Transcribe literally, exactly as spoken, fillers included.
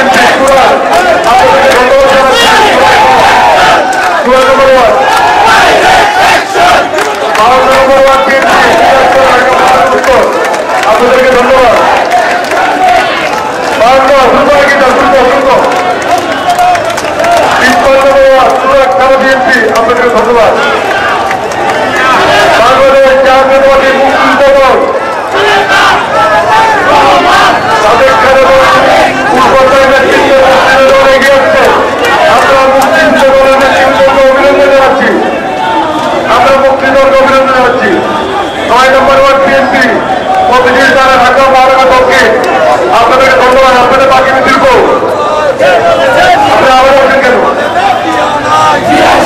BNP Surat আপনাদেরকে ধন্যবাদ জানাচ্ছি। Surat number one Bharat number one BNP উত্তর আপনাদেরকে ধন্যবাদ। বাংলা সুন্দর গীতা সুন্দর সুন্দর তিপ্পান্ন নম্বর ওয়ান সুরাট থানা বিএনপি আপনাদেরকে ধন্যবাদ। বাংলাদেশ জাতীয়তাবাদী মুক্তিযুদ্ধ দল তাদের পূর্বতনের নেতৃত্বে মুক্তিযুদ্ধ দল এগিয়ে আসছে। আমরা মুক্তিযুদ্ধ দলের নেতৃত্বকে অভিনন্দন জানাচ্ছি। আমরা মুক্তিযুদ্ধকে অভিনন্দন জানাচ্ছি। নয় নম্বর ওয়ার্ড বিএনপি প্রতিদিন তারা ঢাকা মহানগর দলকে আপনাদেরকে ধন্যবাদ। আপনাদের বাকি দীর্ঘ আপনি আবার আসেন কেন?